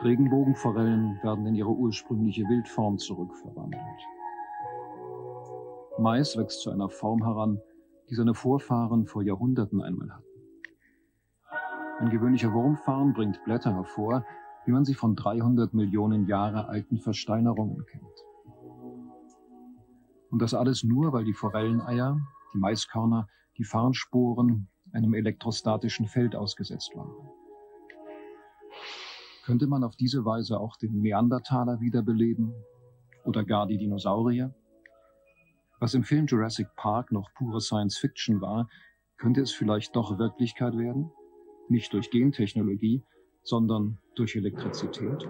Regenbogenforellen werden in ihre ursprüngliche Wildform zurückverwandelt. Mais wächst zu einer Form heran, die seine Vorfahren vor Jahrhunderten einmal hatten. Ein gewöhnlicher Wurmfarn bringt Blätter hervor, wie man sie von 300 Millionen Jahre alten Versteinerungen kennt. Und das alles nur, weil die Forelleneier, die Maiskörner, die Farnsporen einem elektrostatischen Feld ausgesetzt waren. Könnte man auf diese Weise auch den Neandertaler wiederbeleben oder gar die Dinosaurier? Was im Film Jurassic Park noch pure Science-Fiction war, könnte es vielleicht doch Wirklichkeit werden? Nicht durch Gentechnologie, sondern durch Elektrizität?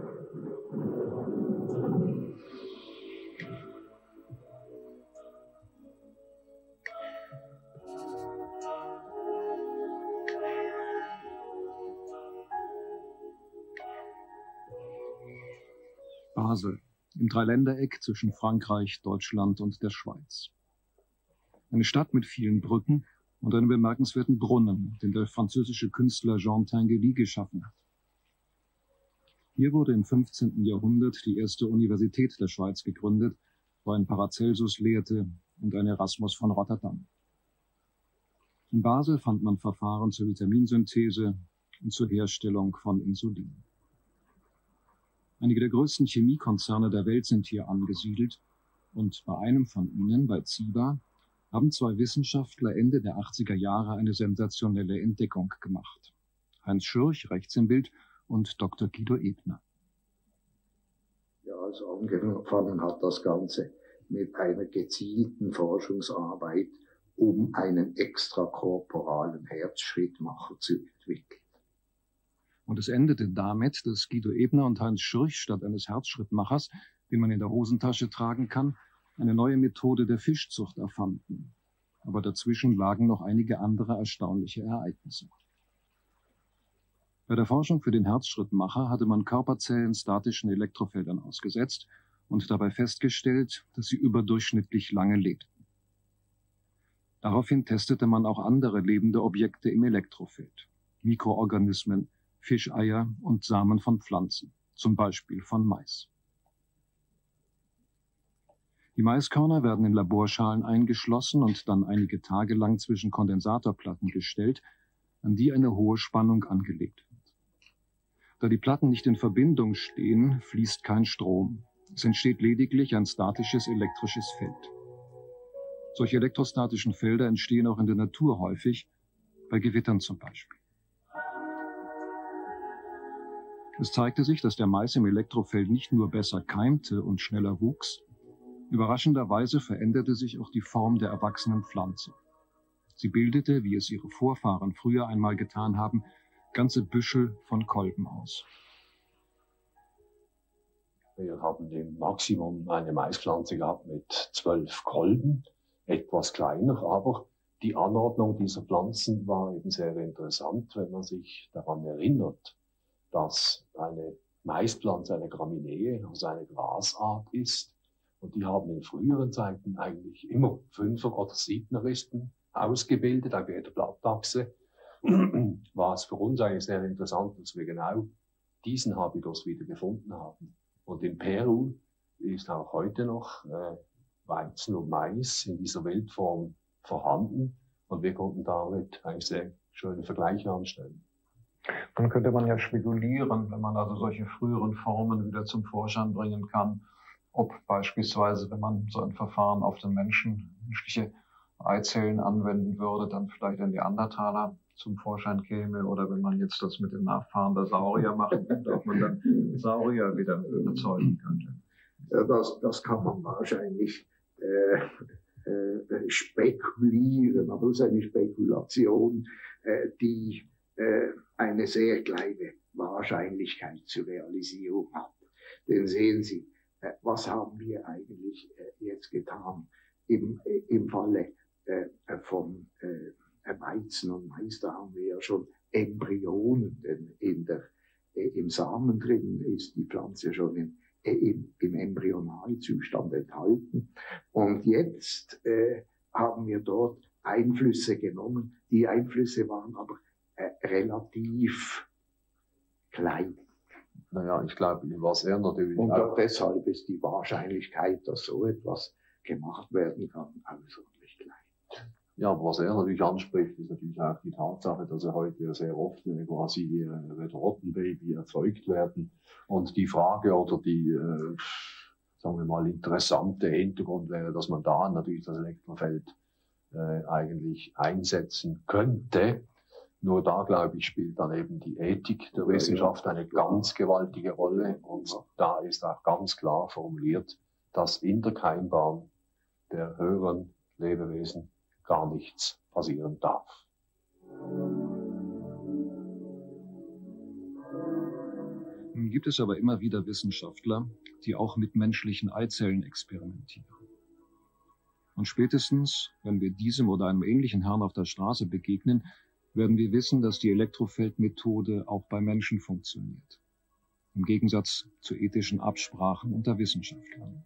Basel, im Dreiländereck zwischen Frankreich, Deutschland und der Schweiz. Eine Stadt mit vielen Brücken und einem bemerkenswerten Brunnen, den der französische Künstler Jean Tinguely geschaffen hat. Hier wurde im 15. Jahrhundert die erste Universität der Schweiz gegründet, wo ein Paracelsus lehrte und ein Erasmus von Rotterdam. In Basel fand man Verfahren zur Vitaminsynthese und zur Herstellung von Insulin. Einige der größten Chemiekonzerne der Welt sind hier angesiedelt und bei einem von ihnen, bei Ciba, haben zwei Wissenschaftler Ende der 80er Jahre eine sensationelle Entdeckung gemacht. Heinz Schürch, rechts im Bild, und Dr. Guido Ebner. Ja, also angefangen hat das Ganze mit einer gezielten Forschungsarbeit, um einen extrakorporalen Herzschrittmacher zu entwickeln. Und es endete damit, dass Guido Ebner und Heinz Schürch statt eines Herzschrittmachers, den man in der Hosentasche tragen kann, eine neue Methode der Fischzucht erfanden. Aber dazwischen lagen noch einige andere erstaunliche Ereignisse. Bei der Forschung für den Herzschrittmacher hatte man Körperzellen statischen Elektrofeldern ausgesetzt und dabei festgestellt, dass sie überdurchschnittlich lange lebten. Daraufhin testete man auch andere lebende Objekte im Elektrofeld. Mikroorganismen, Fischeier und Samen von Pflanzen, zum Beispiel von Mais. Die Maiskörner werden in Laborschalen eingeschlossen und dann einige Tage lang zwischen Kondensatorplatten gestellt, an die eine hohe Spannung angelegt wird. Da die Platten nicht in Verbindung stehen, fließt kein Strom. Es entsteht lediglich ein statisches elektrisches Feld. Solche elektrostatischen Felder entstehen auch in der Natur häufig, bei Gewittern zum Beispiel. Es zeigte sich, dass der Mais im Elektrofeld nicht nur besser keimte und schneller wuchs, überraschenderweise veränderte sich auch die Form der erwachsenen Pflanze. Sie bildete, wie es ihre Vorfahren früher einmal getan haben, ganze Büschel von Kolben aus. Wir haben im Maximum eine Maispflanze gehabt mit 12 Kolben, etwas kleiner, aber die Anordnung dieser Pflanzen war eben sehr interessant, wenn man sich daran erinnert, dass eine Maispflanze eine Graminee, also eine Grasart ist. Und die haben in früheren Zeiten eigentlich immer Fünfer- oder Siebneristen ausgebildet, auf jeder Blattachse. War es für uns eigentlich sehr interessant, dass wir genau diesen Habitus wieder gefunden haben. Und in Peru ist auch heute noch Weizen und Mais in dieser Wildform vorhanden. Und wir konnten damit eigentlich sehr schöne Vergleiche anstellen. Dann könnte man ja spekulieren, wenn man also solche früheren Formen wieder zum Vorschein bringen kann, ob beispielsweise, wenn man so ein Verfahren auf den menschliche Eizellen anwenden würde, dann vielleicht ein Neandertaler zum Vorschein käme, oder wenn man jetzt das mit den Nachfahren der Saurier machen könnte, ob man dann Saurier wieder erzeugen könnte. Ja, das kann man wahrscheinlich spekulieren, aber das ist eine Spekulation, die eine sehr kleine Wahrscheinlichkeit zur Realisierung hat. Denn sehen Sie, was haben wir eigentlich jetzt getan im Falle von Weizen und Mais? Da haben wir ja schon Embryonen, denn im Samen drin ist die Pflanze schon im Embryonalzustand enthalten. Und jetzt haben wir dort Einflüsse genommen. Die Einflüsse waren aber relativ klein. Naja, ich glaube, was er natürlich und auch deshalb ist die Wahrscheinlichkeit, dass so etwas gemacht werden kann, außerordentlich klein. Ja, aber was er natürlich anspricht, ist natürlich auch die Tatsache, dass er heute sehr oft quasi Rottenbaby erzeugt werden. Und die Frage oder die, sagen wir mal, interessante Hintergrund wäre, dass man da natürlich das Elektrofeld eigentlich einsetzen könnte. Nur da, glaube ich, spielt dann eben die Ethik der Wissenschaft eine ganz gewaltige Rolle. Und da ist auch ganz klar formuliert, dass in der Keimbahn der höheren Lebewesen gar nichts passieren darf. Nun gibt es aber immer wieder Wissenschaftler, die auch mit menschlichen Eizellen experimentieren. Und spätestens, wenn wir diesem oder einem ähnlichen Herrn auf der Straße begegnen, werden wir wissen, dass die Elektrofeldmethode auch bei Menschen funktioniert. Im Gegensatz zu ethischen Absprachen unter Wissenschaftlern.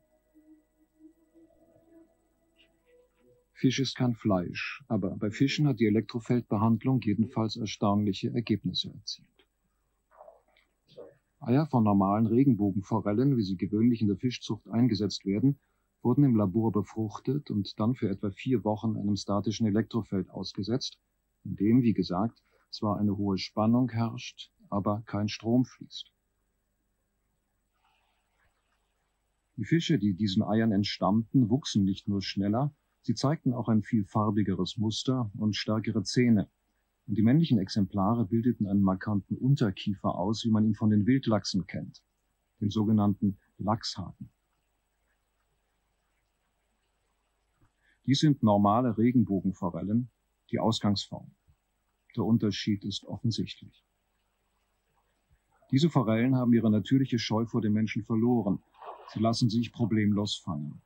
Fisch ist kein Fleisch, aber bei Fischen hat die Elektrofeldbehandlung jedenfalls erstaunliche Ergebnisse erzielt. Eier von normalen Regenbogenforellen, wie sie gewöhnlich in der Fischzucht eingesetzt werden, wurden im Labor befruchtet und dann für etwa 4 Wochen einem statischen Elektrofeld ausgesetzt, in dem, wie gesagt, zwar eine hohe Spannung herrscht, aber kein Strom fließt. Die Fische, die diesen Eiern entstammten, wuchsen nicht nur schneller, sie zeigten auch ein viel farbigeres Muster und stärkere Zähne. Und die männlichen Exemplare bildeten einen markanten Unterkiefer aus, wie man ihn von den Wildlachsen kennt, den sogenannten Lachshaken. Dies sind normale Regenbogenforellen, die Ausgangsform. Der Unterschied ist offensichtlich. Diese Forellen haben ihre natürliche Scheu vor dem Menschen verloren. Sie lassen sich problemlos fangen.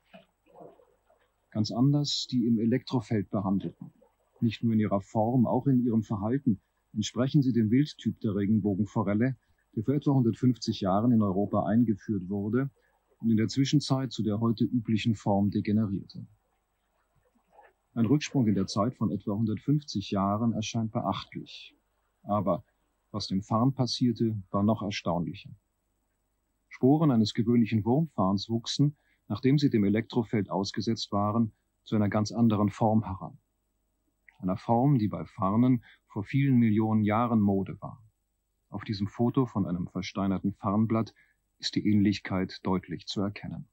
Ganz anders die im Elektrofeld behandelten. Nicht nur in ihrer Form, auch in ihrem Verhalten entsprechen sie dem Wildtyp der Regenbogenforelle, der vor etwa 150 Jahren in Europa eingeführt wurde und in der Zwischenzeit zu der heute üblichen Form degenerierte. Ein Rücksprung in der Zeit von etwa 150 Jahren erscheint beachtlich. Aber was dem Farn passierte, war noch erstaunlicher. Sporen eines gewöhnlichen Wurmfarns wuchsen, nachdem sie dem Elektrofeld ausgesetzt waren, zu einer ganz anderen Form heran. Einer Form, die bei Farnen vor vielen Millionen Jahren Mode war. Auf diesem Foto von einem versteinerten Farnblatt ist die Ähnlichkeit deutlich zu erkennen.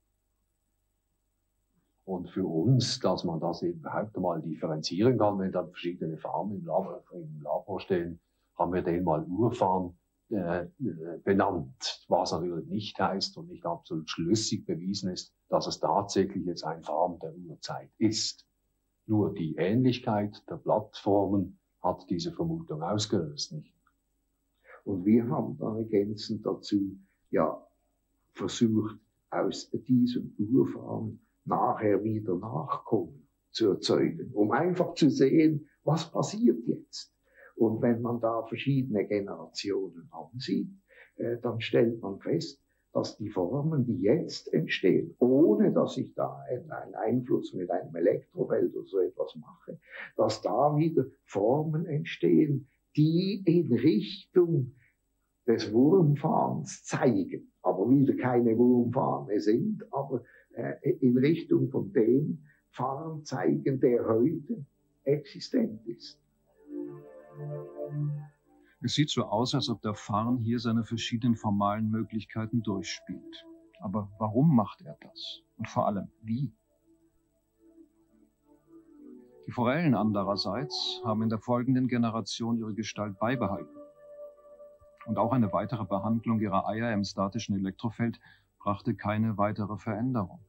Und für uns, dass man das eben überhaupt mal differenzieren kann, wenn dann verschiedene Farmen im Labor stehen, haben wir den mal Urfarn benannt, was natürlich nicht heißt und nicht absolut schlüssig bewiesen ist, dass es tatsächlich jetzt ein Farn der Urzeit ist. Nur die Ähnlichkeit der Blattformen hat diese Vermutung ausgelöst, nicht? Und wir haben dann ergänzend dazu versucht, aus diesem Urfarn nachher wieder Nachkommen zu erzeugen, um einfach zu sehen, was passiert jetzt. Und wenn man da verschiedene Generationen ansieht, dann stellt man fest, dass die Formen, die jetzt entstehen, ohne dass ich da einen Einfluss mit einem Elektrofeld oder so etwas mache, dass da wieder Formen entstehen, die in Richtung des Wurmfarns zeigen, aber wieder keine Wurmfarne sind, aber in Richtung von dem Farn zeigen, der heute existent ist. Es sieht so aus, als ob der Farn hier seine verschiedenen formalen Möglichkeiten durchspielt. Aber warum macht er das? Und vor allem, wie? Die Forellen andererseits haben in der folgenden Generation ihre Gestalt beibehalten. Und auch eine weitere Behandlung ihrer Eier im statischen Elektrofeld brachte keine weitere Veränderung.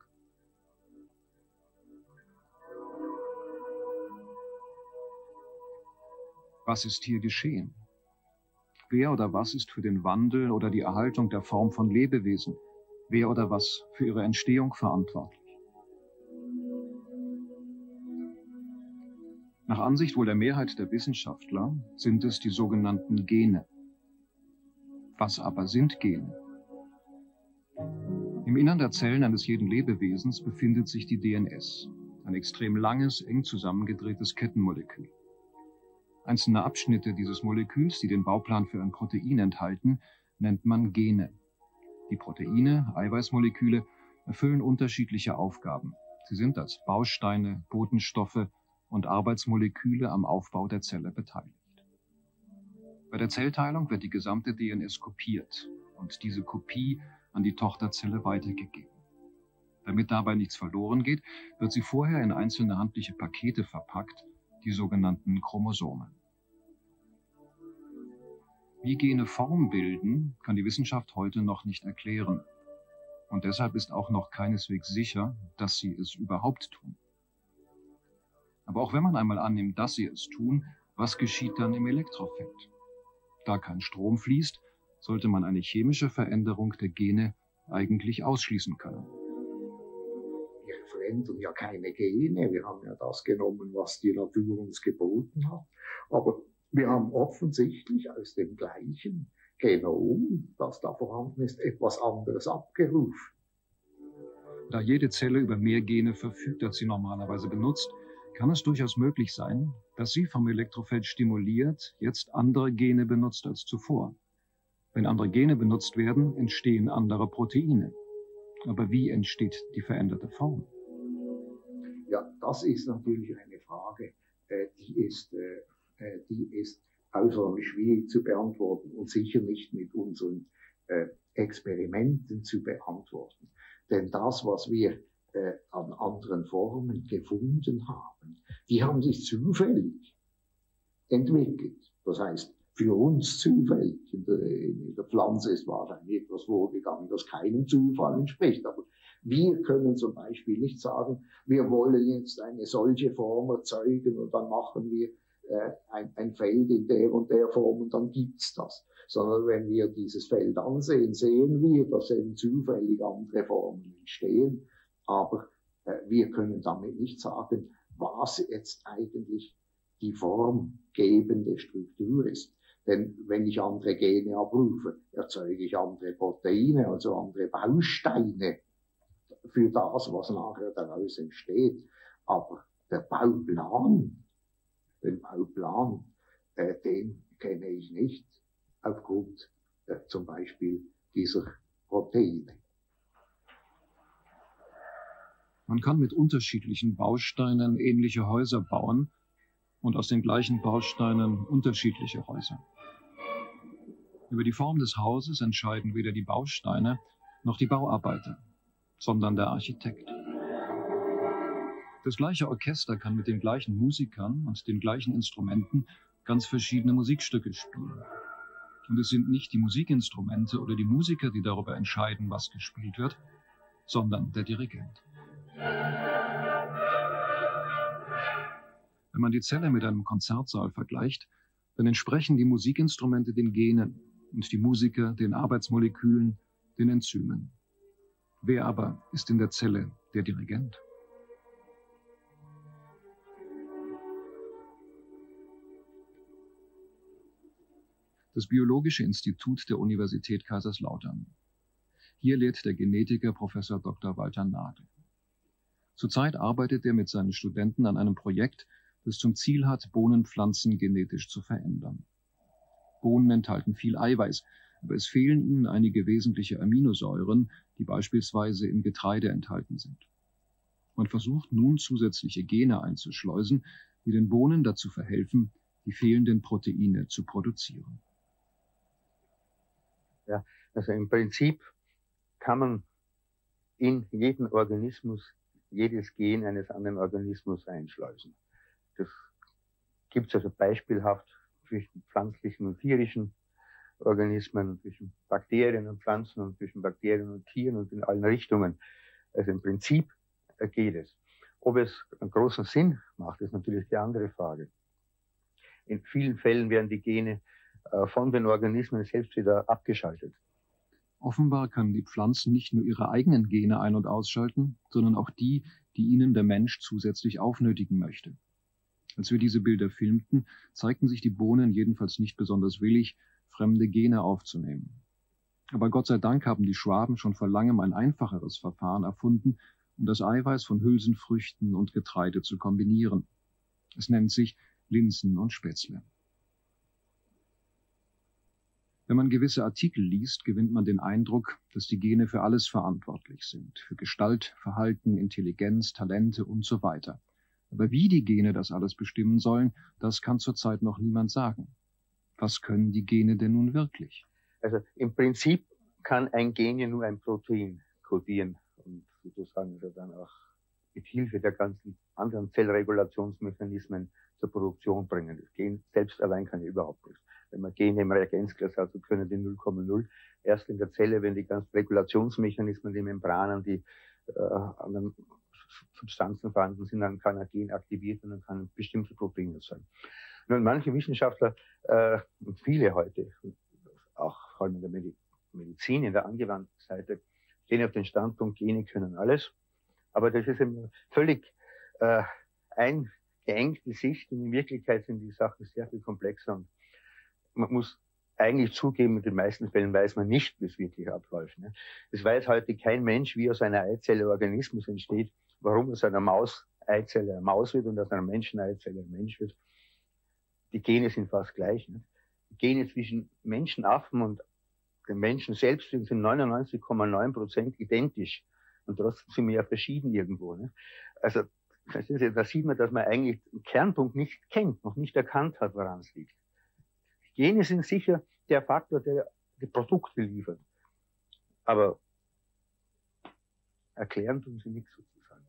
Was ist hier geschehen? Wer oder was ist für den Wandel oder die Erhaltung der Form von Lebewesen? Wer oder was für ihre Entstehung verantwortlich? Nach Ansicht wohl der Mehrheit der Wissenschaftler sind es die sogenannten Gene. Was aber sind Gene? Im Innern der Zellen eines jeden Lebewesens befindet sich die DNS, ein extrem langes, eng zusammengedrehtes Kettenmolekül. Einzelne Abschnitte dieses Moleküls, die den Bauplan für ein Protein enthalten, nennt man Gene. Die Proteine, Eiweißmoleküle, erfüllen unterschiedliche Aufgaben. Sie sind als Bausteine, Botenstoffe und Arbeitsmoleküle am Aufbau der Zelle beteiligt. Bei der Zellteilung wird die gesamte DNS kopiert und diese Kopie an die Tochterzelle weitergegeben. Damit dabei nichts verloren geht, wird sie vorher in einzelne handliche Pakete verpackt, die sogenannten Chromosomen. Wie Gene Form bilden, kann die Wissenschaft heute noch nicht erklären. Und deshalb ist auch noch keineswegs sicher, dass sie es überhaupt tun. Aber auch wenn man einmal annimmt, dass sie es tun, was geschieht dann im Elektrofeld? Da kein Strom fließt, sollte man eine chemische Veränderung der Gene eigentlich ausschließen können. Wir verändern ja keine Gene, wir haben ja das genommen, was die Natur uns geboten hat. Aber wir haben offensichtlich aus dem gleichen Genom, das da vorhanden ist, etwas anderes abgerufen. Da jede Zelle über mehr Gene verfügt, als sie normalerweise benutzt, kann es durchaus möglich sein, dass sie vom Elektrofeld stimuliert jetzt andere Gene benutzt als zuvor. Wenn andere Gene benutzt werden, entstehen andere Proteine. Aber wie entsteht die veränderte Form? Ja, das ist natürlich eine Frage, die ist außerordentlich schwierig zu beantworten und sicher nicht mit unseren Experimenten zu beantworten. Denn das, was wir an anderen Formen gefunden haben, die haben sich zufällig entwickelt. Das heißt, für uns zufällig. In der Pflanze ist wahrscheinlich etwas vorgegangen, das keinem Zufall entspricht. Aber wir können zum Beispiel nicht sagen, wir wollen jetzt eine solche Form erzeugen und dann machen wir ein Feld in der und der Form und dann gibt's das. Sondern wenn wir dieses Feld ansehen, sehen wir, dass eben zufällig andere Formen entstehen. Aber wir können damit nicht sagen, was jetzt eigentlich die formgebende Struktur ist. Denn wenn ich andere Gene abrufe, erzeuge ich andere Proteine, also andere Bausteine für das, was nachher daraus entsteht. Aber der Bauplan, den kenne ich nicht aufgrund zum Beispiel dieser Proteine. Man kann mit unterschiedlichen Bausteinen ähnliche Häuser bauen und aus den gleichen Bausteinen unterschiedliche Häuser. Über die Form des Hauses entscheiden weder die Bausteine noch die Bauarbeiter, sondern der Architekt. Das gleiche Orchester kann mit den gleichen Musikern und den gleichen Instrumenten ganz verschiedene Musikstücke spielen. Und es sind nicht die Musikinstrumente oder die Musiker, die darüber entscheiden, was gespielt wird, sondern der Dirigent. Wenn man die Zelle mit einem Konzertsaal vergleicht, dann entsprechen die Musikinstrumente den Genen und die Musiker den Arbeitsmolekülen, den Enzymen. Wer aber ist in der Zelle der Dirigent? Das Biologische Institut der Universität Kaiserslautern. Hier lehrt der Genetiker Professor Dr. Walter Nagel. Zurzeit arbeitet er mit seinen Studenten an einem Projekt, das zum Ziel hat, Bohnenpflanzen genetisch zu verändern. Bohnen enthalten viel Eiweiß, aber es fehlen ihnen einige wesentliche Aminosäuren, die beispielsweise im Getreide enthalten sind. Man versucht nun zusätzliche Gene einzuschleusen, die den Bohnen dazu verhelfen, die fehlenden Proteine zu produzieren. Ja, also im Prinzip kann man in jeden Organismus jedes Gen eines anderen Organismus einschleusen. Das gibt es also beispielhaft zwischen pflanzlichen und tierischen Organismen, zwischen Bakterien und Pflanzen und zwischen Bakterien und Tieren und in allen Richtungen. Also im Prinzip geht es. Ob es einen großen Sinn macht, ist natürlich die andere Frage. In vielen Fällen werden die Gene von den Organismen selbst wieder abgeschaltet. Offenbar können die Pflanzen nicht nur ihre eigenen Gene ein- und ausschalten, sondern auch die, die ihnen der Mensch zusätzlich aufnötigen möchte. Als wir diese Bilder filmten, zeigten sich die Bohnen jedenfalls nicht besonders willig, fremde Gene aufzunehmen. Aber Gott sei Dank haben die Schwaben schon vor langem ein einfacheres Verfahren erfunden, um das Eiweiß von Hülsenfrüchten und Getreide zu kombinieren. Es nennt sich Linsen und Spätzle. Wenn man gewisse Artikel liest, gewinnt man den Eindruck, dass die Gene für alles verantwortlich sind, für Gestalt, Verhalten, Intelligenz, Talente und so weiter. Aber wie die Gene das alles bestimmen sollen, das kann zurzeit noch niemand sagen. Was können die Gene denn nun wirklich? Also im Prinzip kann ein Gen ja nur ein Protein kodieren und sozusagen dann auch mit Hilfe der ganzen anderen Zellregulationsmechanismen zur Produktion bringen. Das Gen selbst allein kann ja überhaupt nichts. Wenn man Gene im Reagenzglas hat, so können die 0,0 erst in der Zelle, wenn die ganzen Regulationsmechanismen, die Membranen, die anderen Substanzen vorhanden sind, dann kann ein Gen aktiviert und dann kann bestimmte Proteine sein. Nun, manche Wissenschaftler und viele heute, auch vor allem in der Medizin, in der angewandten Seite, stehen auf den Standpunkt, Gene können alles. Aber das ist eine völlig eingeengte Sicht. Und in Wirklichkeit sind die Sachen sehr viel komplexer. Und man muss eigentlich zugeben, in den meisten Fällen weiß man nicht, wie es wirklich abläuft. Ne? Es weiß heute kein Mensch, wie aus einer Eizelle Organismus entsteht, warum aus einer Maus-Eizelle eine Maus wird und aus einer Menschen-Eizelle ein Mensch wird. Die Gene sind fast gleich. Ne? Die Gene zwischen Menschenaffen und den Menschen selbst sind 99,9% identisch. Und trotzdem sind wir ja verschieden irgendwo. Ne? Also da sieht man, dass man eigentlich den Kernpunkt nicht kennt, noch nicht erkannt hat, woran es liegt. Die Gene sind sicher der Faktor, der die Produkte liefert. Aber erklären tun sie nichts sozusagen.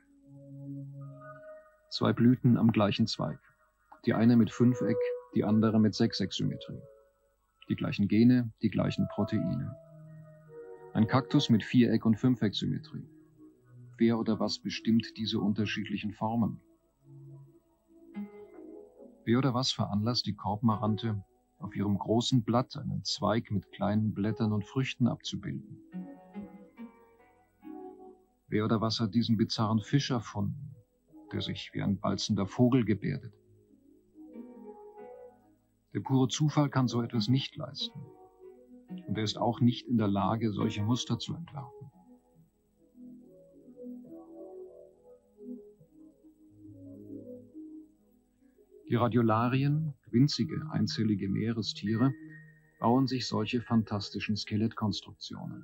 Zwei Blüten am gleichen Zweig. Die eine mit Fünfeck, die andere mit Sechseck-Symmetrie. Die gleichen Gene, die gleichen Proteine. Ein Kaktus mit Viereck- und Fünfeck-Symmetrie. Wer oder was bestimmt diese unterschiedlichen Formen? Wer oder was veranlasst die Korbmarante, auf ihrem großen Blatt einen Zweig mit kleinen Blättern und Früchten abzubilden? Wer oder was hat diesen bizarren Fisch erfunden, der sich wie ein balzender Vogel gebärdet? Der pure Zufall kann so etwas nicht leisten. Und er ist auch nicht in der Lage, solche Muster zu entwerfen. Die Radiolarien, winzige, einzellige Meerestiere, bauen sich solche fantastischen Skelettkonstruktionen.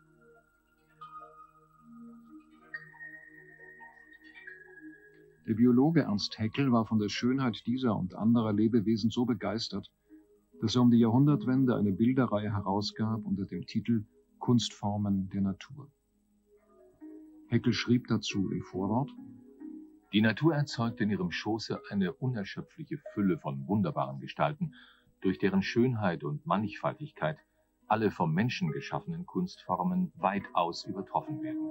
Der Biologe Ernst Haeckel war von der Schönheit dieser und anderer Lebewesen so begeistert, dass er um die Jahrhundertwende eine Bilderreihe herausgab unter dem Titel Kunstformen der Natur. Haeckel schrieb dazu im Vorwort: Die Natur erzeugt in ihrem Schoße eine unerschöpfliche Fülle von wunderbaren Gestalten, durch deren Schönheit und Mannigfaltigkeit alle vom Menschen geschaffenen Kunstformen weitaus übertroffen werden.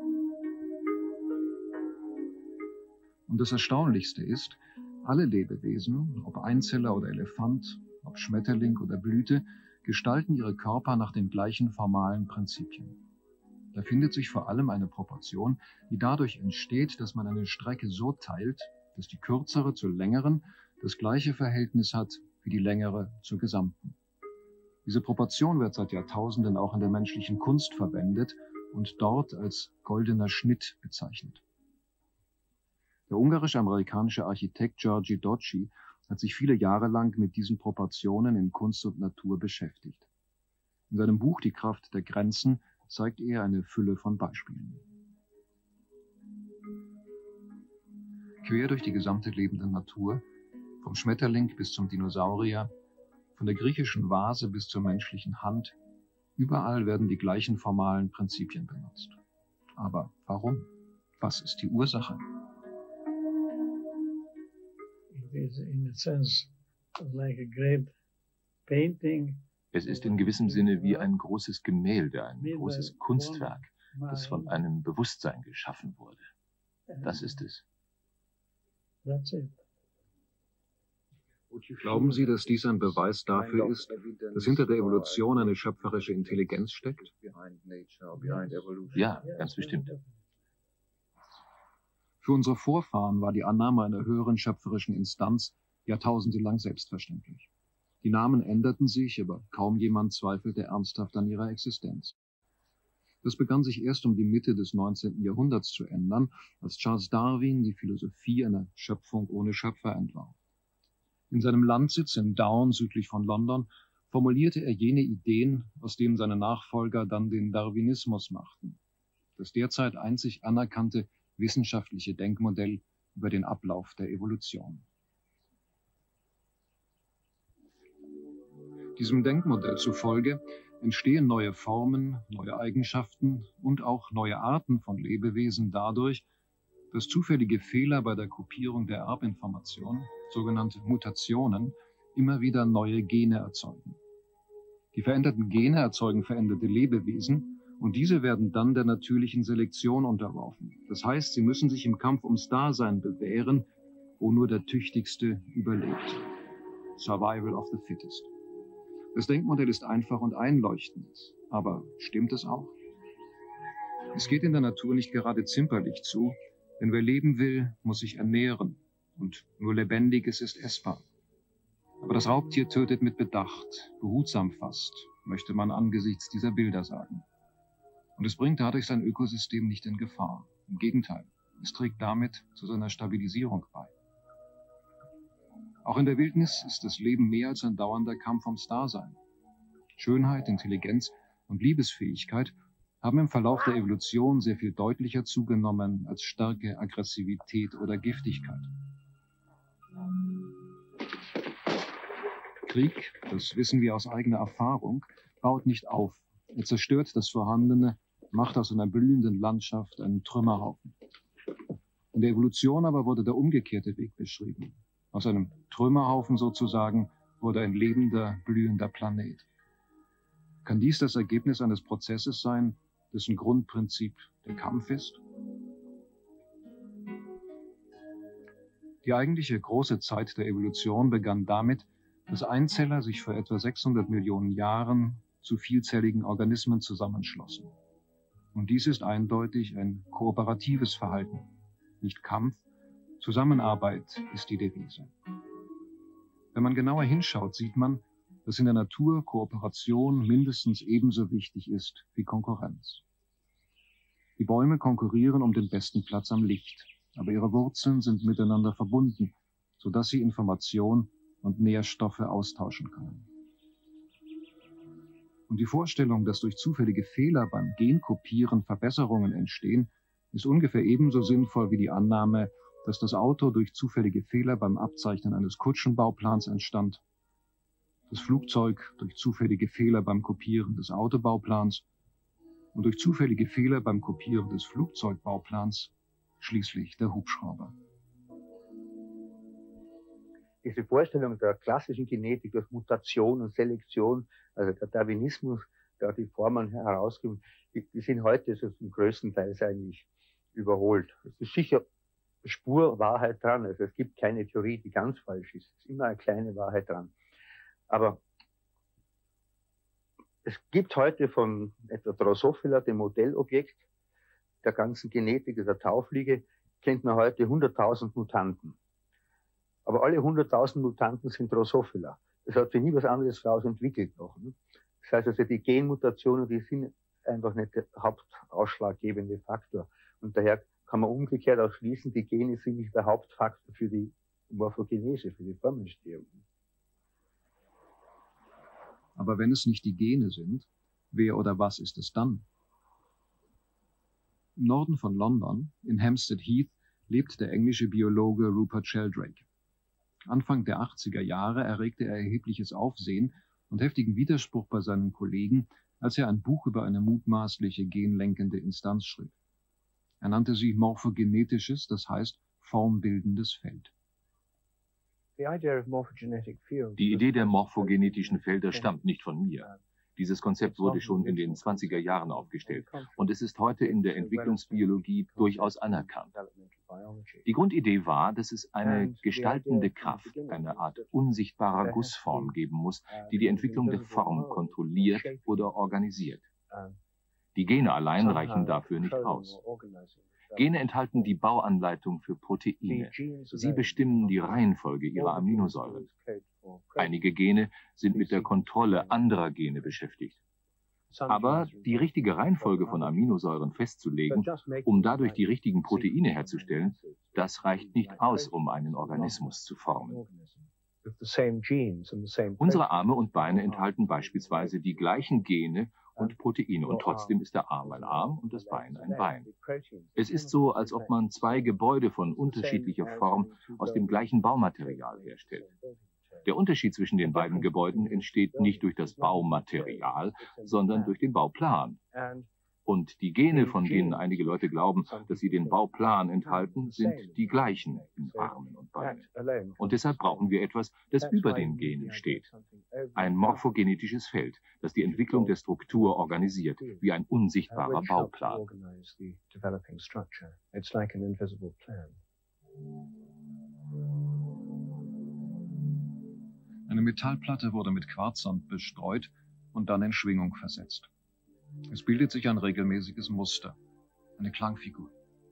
Und das Erstaunlichste ist, alle Lebewesen, ob Einzeller oder Elefant, ob Schmetterling oder Blüte, gestalten ihre Körper nach den gleichen formalen Prinzipien. Da findet sich vor allem eine Proportion, die dadurch entsteht, dass man eine Strecke so teilt, dass die kürzere zur längeren das gleiche Verhältnis hat wie die längere zur gesamten. Diese Proportion wird seit Jahrtausenden auch in der menschlichen Kunst verwendet und dort als goldener Schnitt bezeichnet. Der ungarisch-amerikanische Architekt György Dochy hat sich viele Jahre lang mit diesen Proportionen in Kunst und Natur beschäftigt. In seinem Buch Die Kraft der Grenzen zeigt er eine Fülle von Beispielen. Quer durch die gesamte lebende Natur, vom Schmetterling bis zum Dinosaurier, von der griechischen Vase bis zur menschlichen Hand, überall werden die gleichen formalen Prinzipien benutzt. Aber warum? Was ist die Ursache? Es ist in gewissem Sinne wie ein großes Gemälde, ein großes Kunstwerk, das von einem Bewusstsein geschaffen wurde. Das ist es. Glauben Sie, dass dies ein Beweis dafür ist, dass hinter der Evolution eine schöpferische Intelligenz steckt? Ja, ganz bestimmt. Für unsere Vorfahren war die Annahme einer höheren schöpferischen Instanz jahrtausendelang selbstverständlich. Die Namen änderten sich, aber kaum jemand zweifelte ernsthaft an ihrer Existenz. Das begann sich erst um die Mitte des 19. Jahrhunderts zu ändern, als Charles Darwin die Philosophie einer Schöpfung ohne Schöpfer entwarf. In seinem Landsitz in Down südlich von London formulierte er jene Ideen, aus denen seine Nachfolger dann den Darwinismus machten, das derzeit einzig anerkannte wissenschaftliche Denkmodell über den Ablauf der Evolution. Diesem Denkmodell zufolge entstehen neue Formen, neue Eigenschaften und auch neue Arten von Lebewesen dadurch, dass zufällige Fehler bei der Kopierung der Erbinformation, sogenannte Mutationen, immer wieder neue Gene erzeugen. Die veränderten Gene erzeugen veränderte Lebewesen und diese werden dann der natürlichen Selektion unterworfen. Das heißt, sie müssen sich im Kampf ums Dasein bewähren, wo nur der Tüchtigste überlebt. Survival of the fittest. Das Denkmodell ist einfach und einleuchtend, aber stimmt es auch? Es geht in der Natur nicht gerade zimperlich zu, denn wer leben will, muss sich ernähren und nur Lebendiges ist essbar. Aber das Raubtier tötet mit Bedacht, behutsam fast, möchte man angesichts dieser Bilder sagen. Und es bringt dadurch sein Ökosystem nicht in Gefahr. Im Gegenteil, es trägt damit zu seiner Stabilisierung bei. Auch in der Wildnis ist das Leben mehr als ein dauernder Kampf ums Dasein. Schönheit, Intelligenz und Liebesfähigkeit haben im Verlauf der Evolution sehr viel deutlicher zugenommen als Stärke, Aggressivität oder Giftigkeit. Krieg, das wissen wir aus eigener Erfahrung, baut nicht auf. Er zerstört das Vorhandene, macht aus einer blühenden Landschaft einen Trümmerhaufen. In der Evolution aber wurde der umgekehrte Weg beschrieben. Aus einem Trümmerhaufen sozusagen wurde ein lebender, blühender Planet. Kann dies das Ergebnis eines Prozesses sein, dessen Grundprinzip der Kampf ist? Die eigentliche große Zeit der Evolution begann damit, dass Einzeller sich vor etwa 600 Millionen Jahren zu vielzelligen Organismen zusammenschlossen. Und dies ist eindeutig ein kooperatives Verhalten, nicht Kampf. Zusammenarbeit ist die Devise. Wenn man genauer hinschaut, sieht man, dass in der Natur Kooperation mindestens ebenso wichtig ist wie Konkurrenz. Die Bäume konkurrieren um den besten Platz am Licht, aber ihre Wurzeln sind miteinander verbunden, sodass sie Information und Nährstoffe austauschen können. Und die Vorstellung, dass durch zufällige Fehler beim Genkopieren Verbesserungen entstehen, ist ungefähr ebenso sinnvoll wie die Annahme, dass das Auto durch zufällige Fehler beim Abzeichnen eines Kutschenbauplans entstand, das Flugzeug durch zufällige Fehler beim Kopieren des Autobauplans und durch zufällige Fehler beim Kopieren des Flugzeugbauplans schließlich der Hubschrauber. Diese Vorstellung der klassischen Genetik durch Mutation und Selektion, also der Darwinismus, der die Formen herausgibt, die sind heute so zum größten Teil eigentlich überholt. Es ist sicher Spur Wahrheit dran. Also es gibt keine Theorie, die ganz falsch ist. Es ist immer eine kleine Wahrheit dran. Aber es gibt heute von etwa Drosophila, dem Modellobjekt der ganzen Genetik, der Taufliege, kennt man heute 100.000 Mutanten. Aber alle 100.000 Mutanten sind Drosophila. Es hat sich nie was anderes daraus entwickelt noch. Das heißt also, die Genmutationen, die sind einfach nicht der hauptausschlaggebende Faktor. Und daher kann man umgekehrt auch schließen, die Gene sind nicht der Hauptfaktor für die Morphogenese, für die Formentstehung. Aber wenn es nicht die Gene sind, wer oder was ist es dann? Im Norden von London, in Hampstead Heath, lebt der englische Biologe Rupert Sheldrake. Anfang der 80er Jahre erregte er erhebliches Aufsehen und heftigen Widerspruch bei seinen Kollegen, als er ein Buch über eine mutmaßliche genlenkende Instanz schrieb. Er nannte sie morphogenetisches, das heißt formbildendes Feld. Die Idee der morphogenetischen Felder stammt nicht von mir. Dieses Konzept wurde schon in den 20er Jahren aufgestellt und es ist heute in der Entwicklungsbiologie durchaus anerkannt. Die Grundidee war, dass es eine gestaltende Kraft, eine Art unsichtbarer Gussform geben muss, die die Entwicklung der Form kontrolliert oder organisiert. Die Gene allein reichen dafür nicht aus. Gene enthalten die Bauanleitung für Proteine. Sie bestimmen die Reihenfolge ihrer Aminosäuren. Einige Gene sind mit der Kontrolle anderer Gene beschäftigt. Aber die richtige Reihenfolge von Aminosäuren festzulegen, um dadurch die richtigen Proteine herzustellen, das reicht nicht aus, um einen Organismus zu formen. Unsere Arme und Beine enthalten beispielsweise die gleichen Gene und Proteine und trotzdem ist der Arm ein Arm und das Bein ein Bein. Es ist so, als ob man zwei Gebäude von unterschiedlicher Form aus dem gleichen Baumaterial herstellt. Der Unterschied zwischen den beiden Gebäuden entsteht nicht durch das Baumaterial, sondern durch den Bauplan. Und die Gene, von denen einige Leute glauben, dass sie den Bauplan enthalten, sind die gleichen in Armen und Beinen. Und deshalb brauchen wir etwas, das über den Genen steht. Ein morphogenetisches Feld, das die Entwicklung der Struktur organisiert, wie ein unsichtbarer Bauplan. Eine Metallplatte wurde mit Quarzsand bestreut und dann in Schwingung versetzt. Es bildet sich ein regelmäßiges Muster, eine Klangfigur.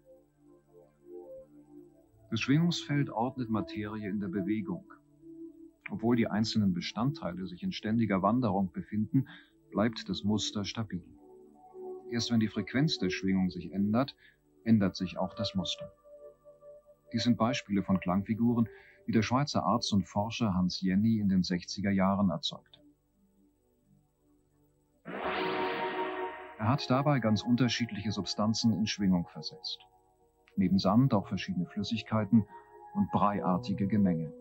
Das Schwingungsfeld ordnet Materie in der Bewegung. Obwohl die einzelnen Bestandteile sich in ständiger Wanderung befinden, bleibt das Muster stabil. Erst wenn die Frequenz der Schwingung sich ändert, ändert sich auch das Muster. Dies sind Beispiele von Klangfiguren, die der Schweizer Arzt und Forscher Hans Jenny in den 60er Jahren erzeugte. Er hat dabei ganz unterschiedliche Substanzen in Schwingung versetzt. Neben Sand auch verschiedene Flüssigkeiten und breiartige Gemenge.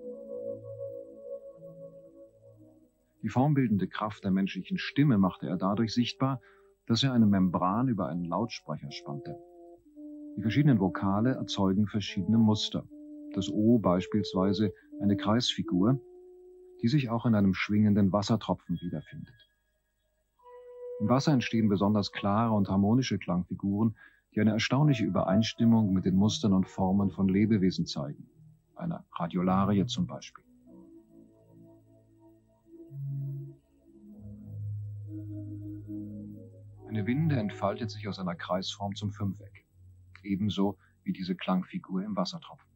Die formbildende Kraft der menschlichen Stimme machte er dadurch sichtbar, dass er eine Membran über einen Lautsprecher spannte. Die verschiedenen Vokale erzeugen verschiedene Muster. Das O beispielsweise eine Kreisfigur, die sich auch in einem schwingenden Wassertropfen wiederfindet. Im Wasser entstehen besonders klare und harmonische Klangfiguren, die eine erstaunliche Übereinstimmung mit den Mustern und Formen von Lebewesen zeigen, einer Radiolarie zum Beispiel. Eine Winde entfaltet sich aus einer Kreisform zum Fünfeck, ebenso wie diese Klangfigur im Wassertropfen.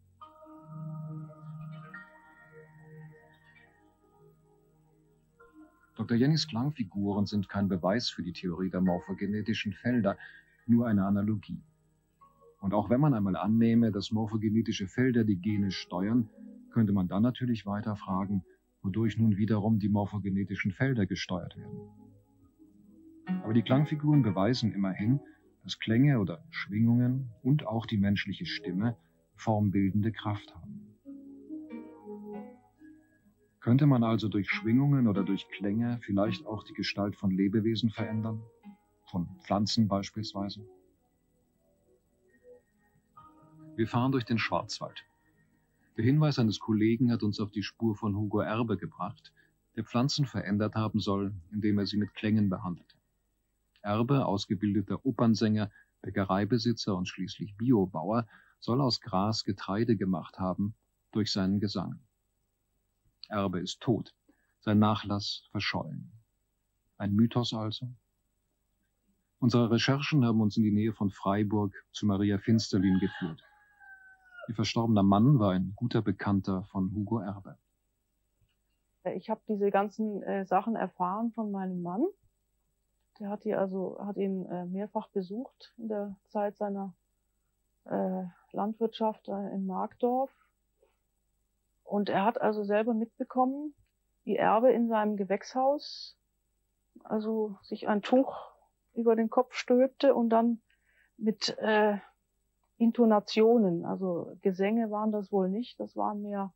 Dr. Jennys Klangfiguren sind kein Beweis für die Theorie der morphogenetischen Felder, nur eine Analogie. Und auch wenn man einmal annehme, dass morphogenetische Felder die Gene steuern, könnte man dann natürlich weiter fragen, wodurch nun wiederum die morphogenetischen Felder gesteuert werden. Aber die Klangfiguren beweisen immerhin, dass Klänge oder Schwingungen und auch die menschliche Stimme formbildende Kraft haben. Könnte man also durch Schwingungen oder durch Klänge vielleicht auch die Gestalt von Lebewesen verändern? Von Pflanzen beispielsweise? Wir fahren durch den Schwarzwald. Der Hinweis eines Kollegen hat uns auf die Spur von Hugo Erbe gebracht, der Pflanzen verändert haben soll, indem er sie mit Klängen behandelte. Erbe, ausgebildeter Opernsänger, Bäckereibesitzer und schließlich Biobauer, soll aus Gras Getreide gemacht haben durch seinen Gesang. Erbe ist tot, sein Nachlass verschollen. Ein Mythos also? Unsere Recherchen haben uns in die Nähe von Freiburg zu Maria Finsterlin geführt. Ihr verstorbener Mann war ein guter Bekannter von Hugo Erbe. Ich habe diese ganzen Sachen erfahren von meinem Mann. Der hat ihn mehrfach besucht in der Zeit seiner Landwirtschaft in Markdorf. Und er hat also selber mitbekommen, wie Erbe in seinem Gewächshaus also sich ein Tuch über den Kopf stülpte und dann mit Intonationen, also Gesänge waren das wohl nicht, das waren mehr,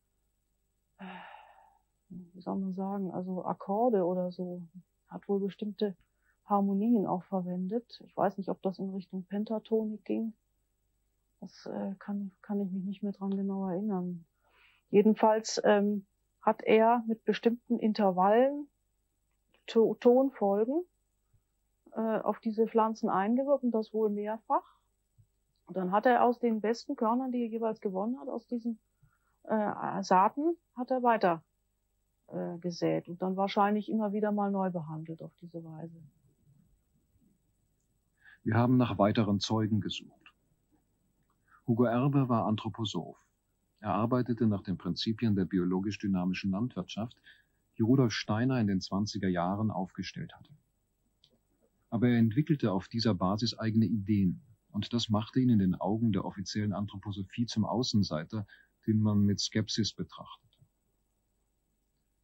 wie soll man sagen, also Akkorde oder so, hat wohl bestimmte Harmonien auch verwendet. Ich weiß nicht, ob das in Richtung Pentatonik ging. Das kann ich mich nicht mehr dran genau erinnern. Jedenfalls hat er mit bestimmten Intervallen Tonfolgen auf diese Pflanzen eingewirkt und das wohl mehrfach. Und dann hat er aus den besten Körnern, die er jeweils gewonnen hat, aus diesen Saaten, hat er weiter gesät und dann wahrscheinlich immer wieder mal neu behandelt auf diese Weise. Wir haben nach weiteren Zeugen gesucht. Hugo Erbe war Anthroposoph. Er arbeitete nach den Prinzipien der biologisch-dynamischen Landwirtschaft, die Rudolf Steiner in den 20er Jahren aufgestellt hatte. Aber er entwickelte auf dieser Basis eigene Ideen, und das machte ihn in den Augen der offiziellen Anthroposophie zum Außenseiter, den man mit Skepsis betrachtete.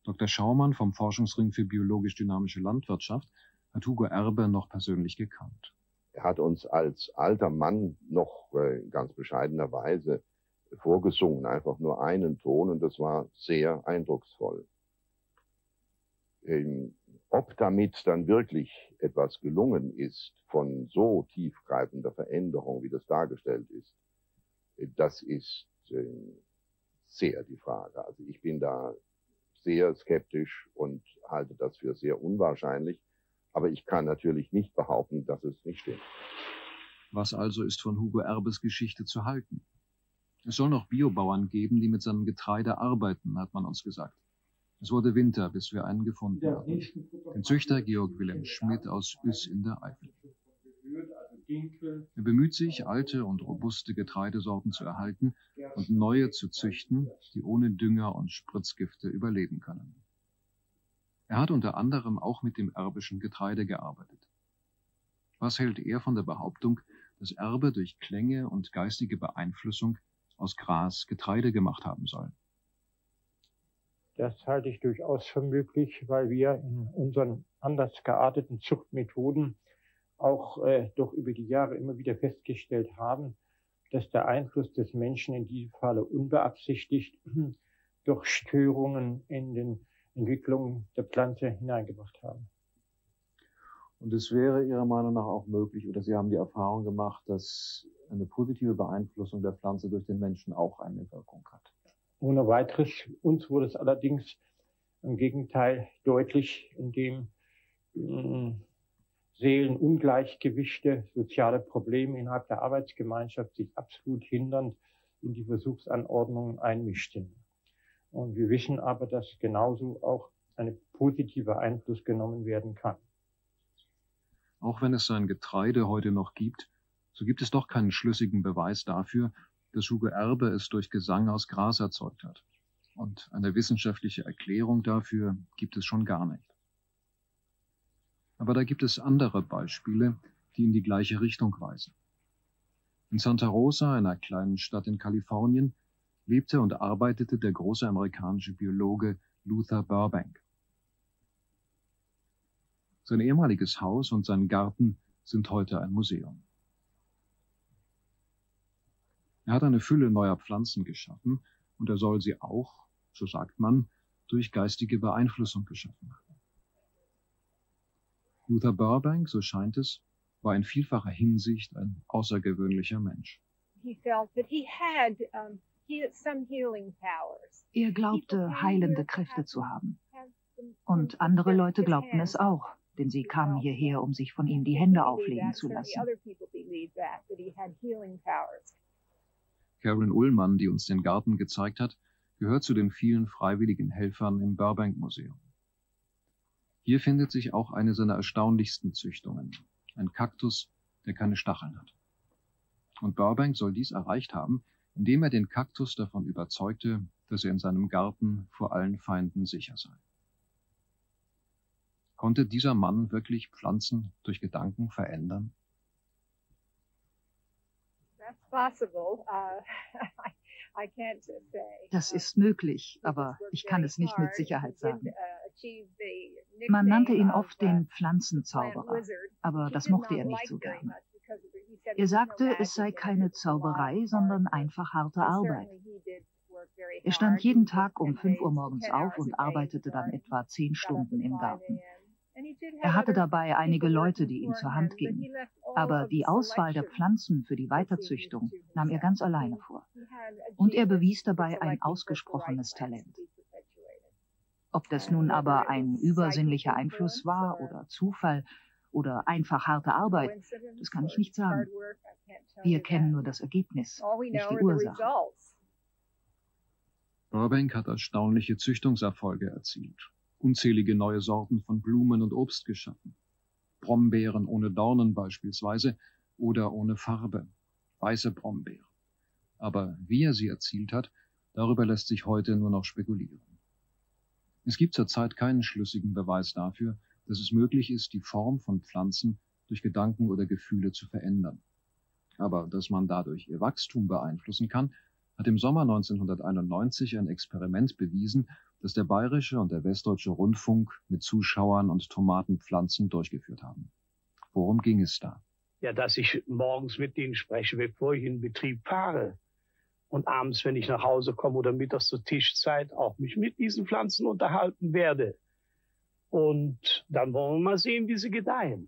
Dr. Schaumann vom Forschungsring für biologisch-dynamische Landwirtschaft hat Hugo Erbe noch persönlich gekannt. Er hat uns als alter Mann noch in ganz bescheidener Weise vorgesungen, einfach nur einen Ton, und das war sehr eindrucksvoll. Ob damit dann wirklich etwas gelungen ist von so tiefgreifender Veränderung, wie das dargestellt ist, das ist sehr die Frage. Also ich bin da sehr skeptisch und halte das für sehr unwahrscheinlich, aber ich kann natürlich nicht behaupten, dass es nicht stimmt. Was also ist von Hugo Erbes Geschichte zu halten? Es soll noch Biobauern geben, die mit seinem Getreide arbeiten, hat man uns gesagt. Es wurde Winter, bis wir einen gefunden hatten. Den Züchter Georg Wilhelm Schmidt aus Üss in der Eifel. Er bemüht sich, alte und robuste Getreidesorten zu erhalten und neue zu züchten, die ohne Dünger und Spritzgifte überleben können. Er hat unter anderem auch mit dem erbischen Getreide gearbeitet. Was hält er von der Behauptung, dass Erbe durch Klänge und geistige Beeinflussung aus Gras Getreide gemacht haben soll? Das halte ich durchaus für möglich, weil wir in unseren anders gearteten Zuchtmethoden auch doch über die Jahre immer wieder festgestellt haben, dass der Einfluss des Menschen in diesem Falle unbeabsichtigt durch Störungen in den Entwicklungen der Pflanze hineingebracht haben. Und es wäre Ihrer Meinung nach auch möglich, oder Sie haben die Erfahrung gemacht, dass eine positive Beeinflussung der Pflanze durch den Menschen auch eine Wirkung hat? Ohne weiteres. Uns wurde es allerdings im Gegenteil deutlich, indem Seelenungleichgewichte, soziale Probleme innerhalb der Arbeitsgemeinschaft sich absolut hindernd in die Versuchsanordnungen einmischten. Und wir wissen aber, dass genauso auch ein positiver Einfluss genommen werden kann. Auch wenn es sein Getreide heute noch gibt, so gibt es doch keinen schlüssigen Beweis dafür, dass Hugo Erbe es durch Gesang aus Gras erzeugt hat. Und eine wissenschaftliche Erklärung dafür gibt es schon gar nicht. Aber da gibt es andere Beispiele, die in die gleiche Richtung weisen. In Santa Rosa, einer kleinen Stadt in Kalifornien, lebte und arbeitete der große amerikanische Biologe Luther Burbank. Sein ehemaliges Haus und sein Garten sind heute ein Museum. Er hat eine Fülle neuer Pflanzen geschaffen und er soll sie auch, so sagt man, durch geistige Beeinflussung geschaffen haben. Luther Burbank, so scheint es, war in vielfacher Hinsicht ein außergewöhnlicher Mensch. Er glaubte, heilende Kräfte zu haben. Und andere Leute glaubten es auch, denn sie kamen hierher, um sich von ihm die Hände auflegen zu lassen. Karen Ullmann, die uns den Garten gezeigt hat, gehört zu den vielen freiwilligen Helfern im Burbank-Museum. Hier findet sich auch eine seiner erstaunlichsten Züchtungen, ein Kaktus, der keine Stacheln hat. Und Burbank soll dies erreicht haben, indem er den Kaktus davon überzeugte, dass er in seinem Garten vor allen Feinden sicher sei. Konnte dieser Mann wirklich Pflanzen durch Gedanken verändern? Das ist möglich, aber ich kann es nicht mit Sicherheit sagen. Man nannte ihn oft den Pflanzenzauberer, aber das mochte er nicht so gerne. Er sagte, es sei keine Zauberei, sondern einfach harte Arbeit. Er stand jeden Tag um 5 Uhr morgens auf und arbeitete dann etwa 10 Stunden im Garten. Er hatte dabei einige Leute, die ihm zur Hand gingen, aber die Auswahl der Pflanzen für die Weiterzüchtung nahm er ganz alleine vor. Und er bewies dabei ein ausgesprochenes Talent. Ob das nun aber ein übersinnlicher Einfluss war oder Zufall oder einfach harte Arbeit, das kann ich nicht sagen. Wir kennen nur das Ergebnis, nicht die Ursache. Burbank hat erstaunliche Züchtungserfolge erzielt. Unzählige neue Sorten von Blumen und Obst geschaffen. Brombeeren ohne Dornen beispielsweise oder ohne Farbe. Weiße Brombeeren. Aber wie er sie erzielt hat, darüber lässt sich heute nur noch spekulieren. Es gibt zurzeit keinen schlüssigen Beweis dafür, dass es möglich ist, die Form von Pflanzen durch Gedanken oder Gefühle zu verändern. Aber dass man dadurch ihr Wachstum beeinflussen kann, hat im Sommer 1991 ein Experiment bewiesen, das der Bayerische und der Westdeutsche Rundfunk mit Zuschauern und Tomatenpflanzen durchgeführt haben. Worum ging es da? Ja, dass ich morgens mit denen spreche, bevor ich in den Betrieb fahre. Und abends, wenn ich nach Hause komme oder mittags zur Tischzeit, auch mich mit diesen Pflanzen unterhalten werde. Und dann wollen wir mal sehen, wie sie gedeihen.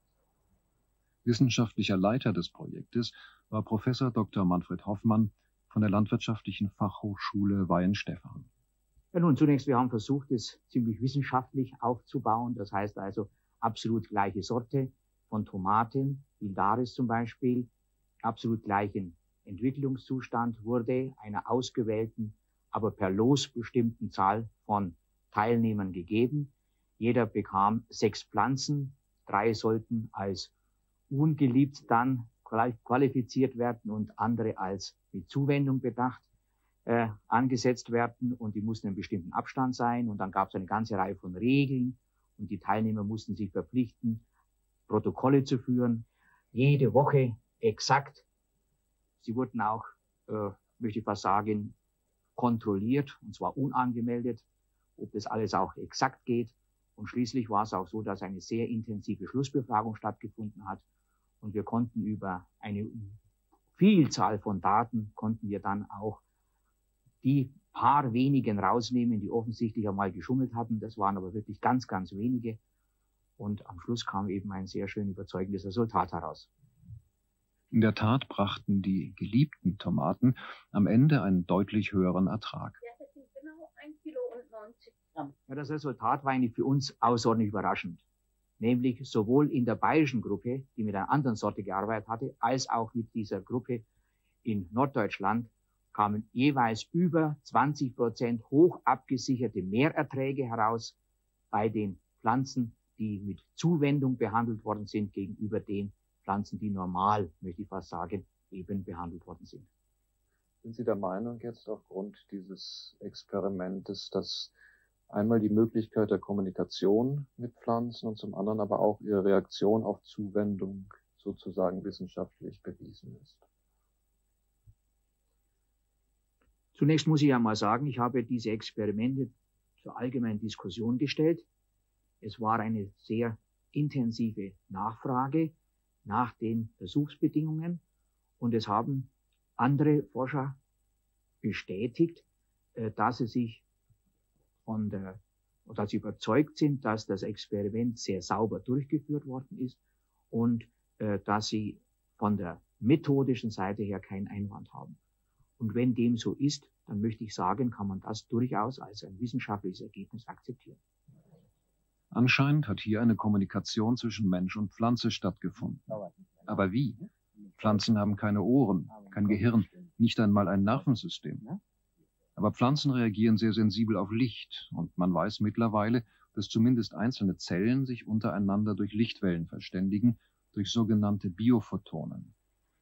Wissenschaftlicher Leiter des Projektes war Professor Dr. Manfred Hoffmann von der Landwirtschaftlichen Fachhochschule Weihenstephan. Ja, nun, zunächst, wir haben versucht, es ziemlich wissenschaftlich aufzubauen. Das heißt also absolut gleiche Sorte von Tomaten, Hildaris zum Beispiel, absolut gleichen Entwicklungszustand wurde einer ausgewählten, aber per Los bestimmten Zahl von Teilnehmern gegeben. Jeder bekam 6 Pflanzen, 3 sollten als ungeliebt dann qualifiziert werden und andere als mit Zuwendung bedacht angesetzt werden, und die mussten in einem bestimmten Abstand sein, und dann gab es eine ganze Reihe von Regeln und die Teilnehmer mussten sich verpflichten, Protokolle zu führen, jede Woche exakt. Sie wurden auch, möchte ich fast sagen, kontrolliert, und zwar unangemeldet, ob das alles auch exakt geht. Und schließlich war es auch so, dass eine sehr intensive Schlussbefragung stattgefunden hat, und wir konnten über eine Vielzahl von Daten, konnten wir dann auch die paar wenigen rausnehmen, die offensichtlich einmal geschummelt hatten. Das waren aber wirklich ganz, ganz wenige. Und am Schluss kam eben ein sehr schön überzeugendes Resultat heraus. In der Tat brachten die geliebten Tomaten am Ende einen deutlich höheren Ertrag. Ja, das sind genau 1,90 Kilo. Ja, das Resultat war eigentlich für uns außerordentlich überraschend. Nämlich sowohl in der bayerischen Gruppe, die mit einer anderen Sorte gearbeitet hatte, als auch mit dieser Gruppe in Norddeutschland kamen jeweils über 20% hoch abgesicherte Mehrerträge heraus bei den Pflanzen, die mit Zuwendung behandelt worden sind, gegenüber den Pflanzen, die normal, möchte ich fast sagen, eben behandelt worden sind. Sind Sie der Meinung jetzt aufgrund dieses Experimentes, dass einmal die Möglichkeit der Kommunikation mit Pflanzen und zum anderen aber auch ihre Reaktion auf Zuwendung sozusagen wissenschaftlich bewiesen ist? Zunächst muss ich ja mal sagen, ich habe diese Experimente zur allgemeinen Diskussion gestellt. Es war eine sehr intensive Nachfrage nach den Versuchsbedingungen, und es haben andere Forscher bestätigt, dass sie überzeugt sind, dass das Experiment sehr sauber durchgeführt worden ist und dass sie von der methodischen Seite her keinen Einwand haben. Und wenn dem so ist, dann möchte ich sagen, kann man das durchaus als ein wissenschaftliches Ergebnis akzeptieren. Anscheinend hat hier eine Kommunikation zwischen Mensch und Pflanze stattgefunden. Aber wie? Pflanzen haben keine Ohren, kein Gehirn, nicht einmal ein Nervensystem. Aber Pflanzen reagieren sehr sensibel auf Licht, und man weiß mittlerweile, dass zumindest einzelne Zellen sich untereinander durch Lichtwellen verständigen, durch sogenannte Biophotonen.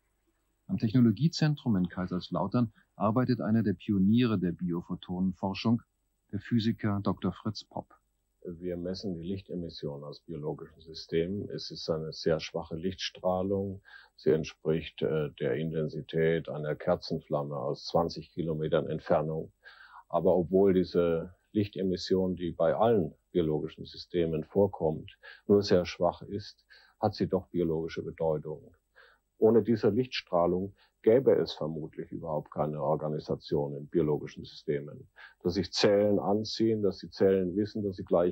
Am Technologiezentrum in Kaiserslautern arbeitet einer der Pioniere der Biophotonenforschung, der Physiker Dr. Fritz Popp. Wir messen die Lichtemission aus biologischen Systemen. Es ist eine sehr schwache Lichtstrahlung. Sie entspricht der Intensität einer Kerzenflamme aus 20 Kilometern Entfernung. Aber obwohl diese Lichtemission, die bei allen biologischen Systemen vorkommt, nur sehr schwach ist, hat sie doch biologische Bedeutung. Ohne diese Lichtstrahlung gäbe es vermutlich überhaupt keine Organisation in biologischen Systemen. Dass sich Zellen anziehen, dass die Zellen wissen, dass sie gleich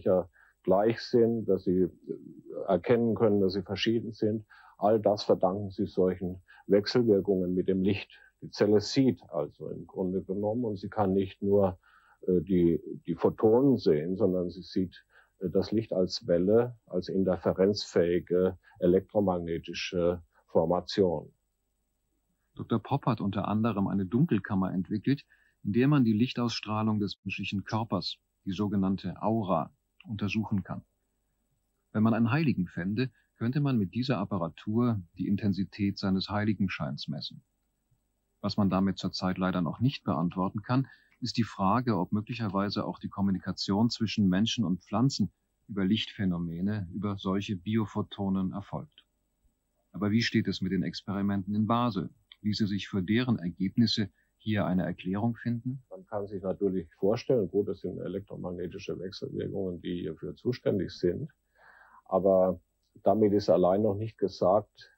sind, dass sie erkennen können, dass sie verschieden sind. All das verdanken sie solchen Wechselwirkungen mit dem Licht. Die Zelle sieht also im Grunde genommen, und sie kann nicht nur die Photonen sehen, sondern sie sieht das Licht als Welle, als interferenzfähige elektromagnetische Formation. Dr. Popp hat unter anderem eine Dunkelkammer entwickelt, in der man die Lichtausstrahlung des menschlichen Körpers, die sogenannte Aura, untersuchen kann. Wenn man einen Heiligen fände, könnte man mit dieser Apparatur die Intensität seines Heiligenscheins messen. Was man damit zurzeit leider noch nicht beantworten kann, ist die Frage, ob möglicherweise auch die Kommunikation zwischen Menschen und Pflanzen über Lichtphänomene, über solche Biophotonen erfolgt. Aber wie steht es mit den Experimenten in Basel? Ließe sich für deren Ergebnisse hier eine Erklärung finden? Man kann sich natürlich vorstellen, gut, das sind elektromagnetische Wechselwirkungen, die hierfür zuständig sind. Aber damit ist allein noch nicht gesagt,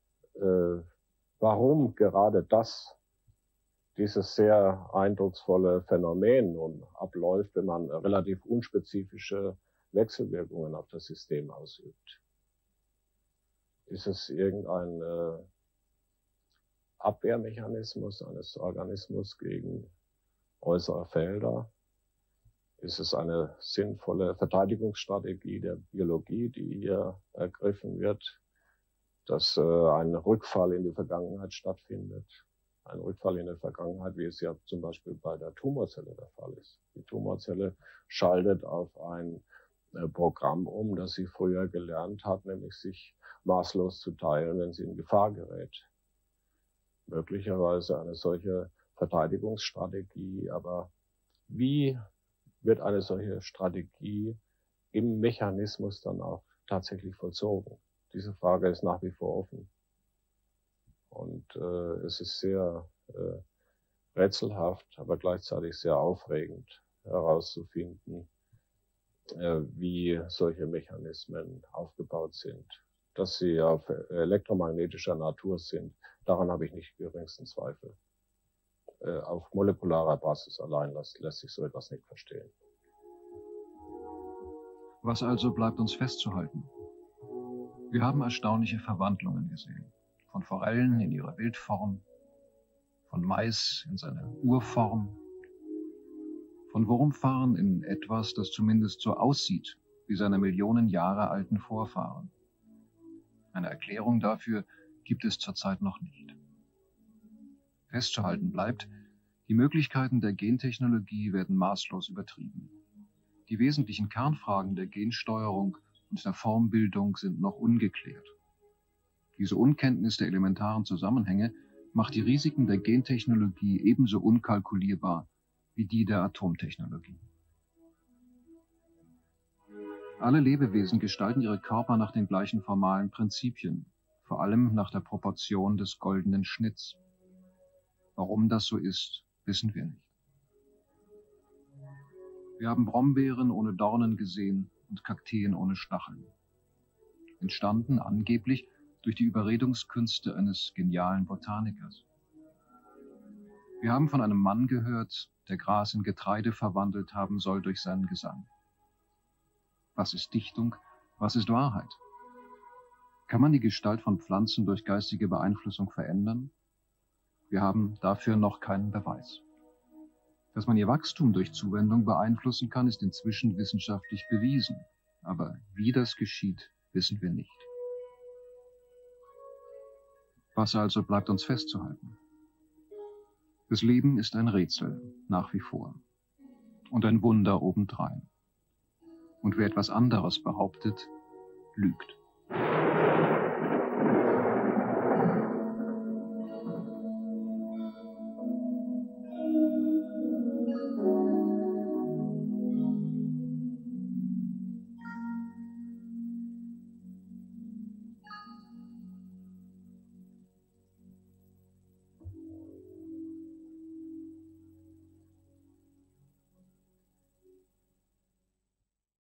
warum gerade dieses sehr eindrucksvolle Phänomen nun abläuft, wenn man relativ unspezifische Wechselwirkungen auf das System ausübt. Ist es irgendein Abwehrmechanismus eines Organismus gegen äußere Felder? Ist es eine sinnvolle Verteidigungsstrategie der Biologie, die hier ergriffen wird, dass ein Rückfall in die Vergangenheit stattfindet? Ein Rückfall in der Vergangenheit, wie es ja zum Beispiel bei der Tumorzelle der Fall ist. Die Tumorzelle schaltet auf ein Programm um, das sie früher gelernt hat, nämlich sich maßlos zu teilen, wenn sie in Gefahr gerät. Möglicherweise eine solche Verteidigungsstrategie, aber wie wird eine solche Strategie im Mechanismus dann auch tatsächlich vollzogen? Diese Frage ist nach wie vor offen. Und es ist sehr rätselhaft, aber gleichzeitig sehr aufregend herauszufinden, wie solche Mechanismen aufgebaut sind. Dass sie auf elektromagnetischer Natur sind, daran habe ich nicht die geringsten Zweifel. Auf molekularer Basis allein lässt sich so etwas nicht verstehen. Was also bleibt uns festzuhalten? Wir haben erstaunliche Verwandlungen gesehen. Von Forellen in ihrer Wildform, von Mais in seiner Urform, von Wurmfarn in etwas, das zumindest so aussieht wie seine Millionen Jahre alten Vorfahren. Eine Erklärung dafür gibt es zurzeit noch nicht. Festzuhalten bleibt, die Möglichkeiten der Gentechnologie werden maßlos übertrieben. Die wesentlichen Kernfragen der Gensteuerung und der Formbildung sind noch ungeklärt. Diese Unkenntnis der elementaren Zusammenhänge macht die Risiken der Gentechnologie ebenso unkalkulierbar wie die der Atomtechnologie. Alle Lebewesen gestalten ihre Körper nach den gleichen formalen Prinzipien, vor allem nach der Proportion des goldenen Schnitts. Warum das so ist, wissen wir nicht. Wir haben Brombeeren ohne Dornen gesehen und Kakteen ohne Stacheln. Entstanden angeblich durch die Überredungskünste eines genialen Botanikers. Wir haben von einem Mann gehört, der Gras in Getreide verwandelt haben soll durch seinen Gesang. Was ist Dichtung? Was ist Wahrheit? Kann man die Gestalt von Pflanzen durch geistige Beeinflussung verändern? Wir haben dafür noch keinen Beweis. Dass man ihr Wachstum durch Zuwendung beeinflussen kann, ist inzwischen wissenschaftlich bewiesen. Aber wie das geschieht, wissen wir nicht. Was also bleibt uns festzuhalten? Das Leben ist ein Rätsel, nach wie vor. Und ein Wunder obendrein. Und wer etwas anderes behauptet, lügt.